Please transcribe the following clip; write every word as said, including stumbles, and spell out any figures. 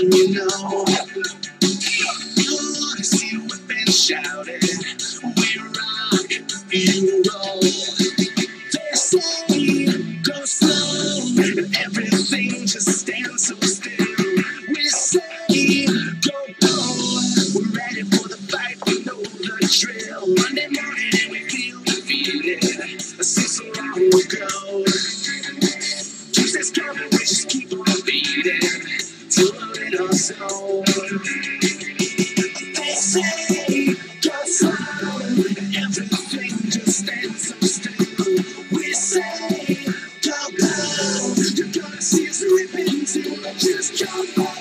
on, you know. You wanna see what been shouted. We rock, you roll. They say go slow, and everything just stands so still. We say go go, we're ready for the fight. We know the drill. Monday morning and we feel defeated. Since so long ago, Tuesday's coming, we just keep on beating till we're in our zone. They say go slow, and everything just stands so still. We say go go, you're gonna see us rip into it, just jump on.